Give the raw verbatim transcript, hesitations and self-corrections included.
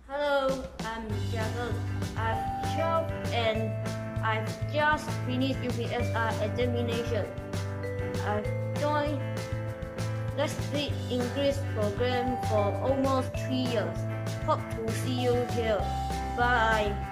Hello, I'm Jia Zheng. I'm twelve and I've just finished U P S R examination. I've joined Let's Speak English program for almost three years. Hope to see you here. Bye.